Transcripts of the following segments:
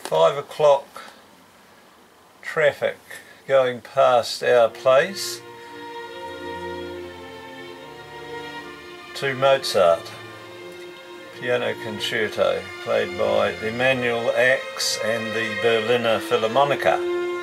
5 o'clock traffic going past our place to Mozart piano concerto played by Emanuel Ax and the Berliner Philharmoniker.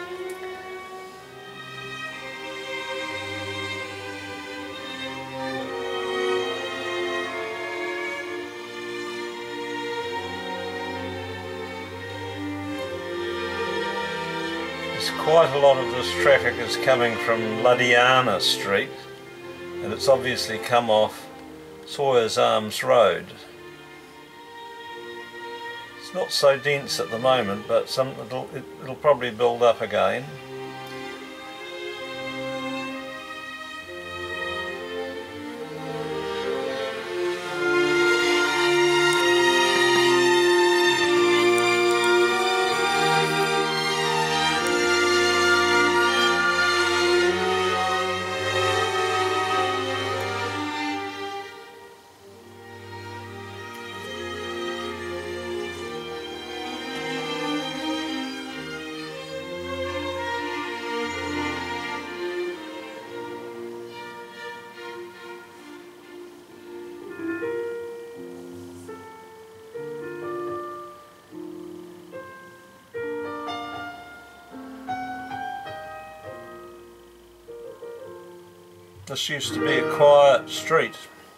Quite a lot of this traffic is coming from Ladiana Street, and it's obviously come off Sawyers Arms Road. It's not so dense at the moment, but it'll probably build up again. This used to be a quiet street.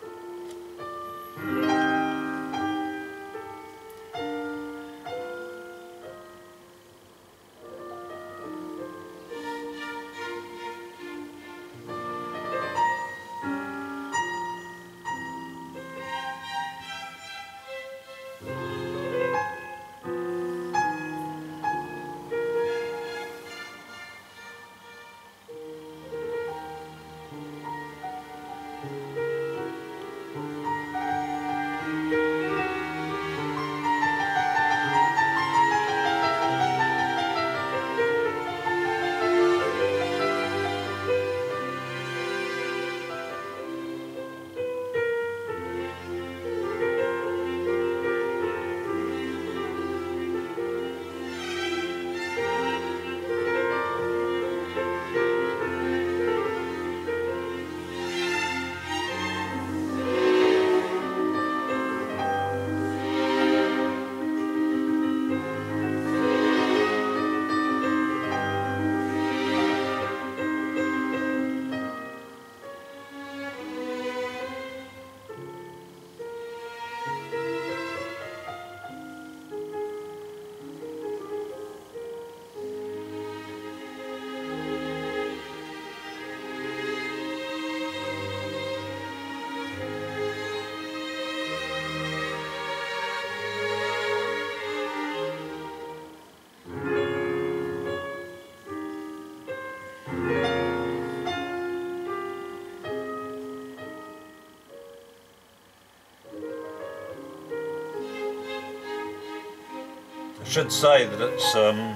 I should say that it's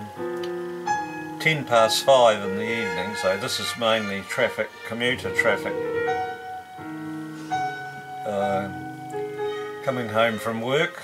10 past 5 in the evening, so this is mainly traffic, commuter traffic, coming home from work.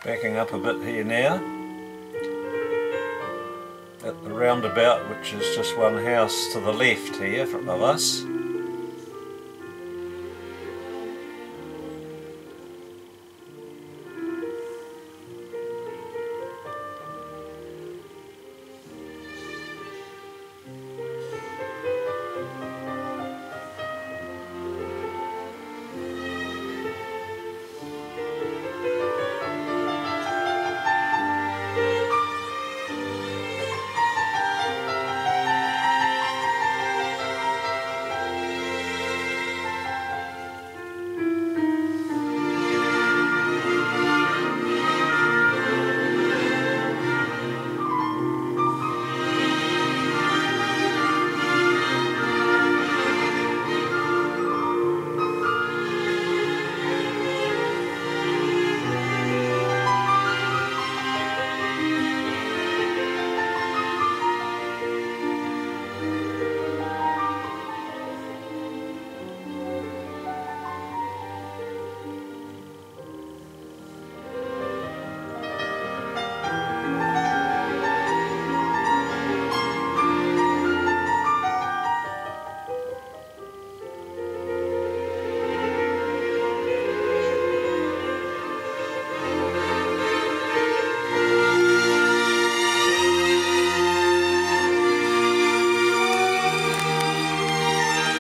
Backing up a bit here now at the roundabout, which is just one house to the left here of us.